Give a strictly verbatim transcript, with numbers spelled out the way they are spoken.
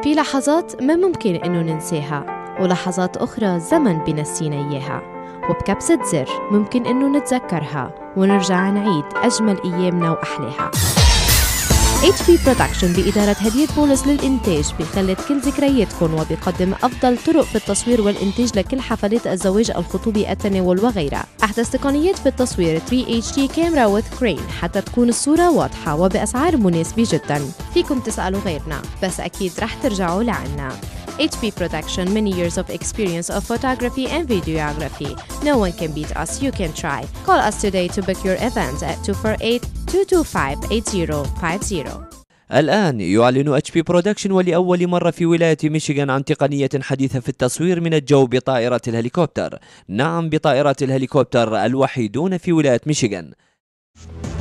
في لحظات ما ممكن إنه ننساها، ولحظات أخرى زمن بنسينا إياها، وبكبسة زر ممكن إنه نتذكرها ونرجع نعيد أجمل أيامنا وأحلاها. إتش بي Production بإدارة هدية بولس للإنتاج بيخلد كل ذكرياتكم وبيقدم أفضل طرق في التصوير والإنتاج لكل حفلات الزواج، الخطوبة، التناول وغيرها. أحدث تقنيات في التصوير ثري إتش دي كاميرا with crane حتى تكون الصورة واضحة وبأسعار مناسبة جدا. فيكم تسألوا غيرنا بس أكيد رح ترجعوا لعنا. إتش بي Production, many years of experience of photography and videography. No one can beat us, you can try. Call us today to book your event at two four eight, two two five, eight zero five zero. الآن يعلن إتش بي Production ولأول مرة في ولاية ميشيغان عن تقنية حديثة في التصوير من الجو بطائرة الهليكوبتر. نعم، بطائرة الهليكوبتر الوحيدون في ولاية ميشيغان.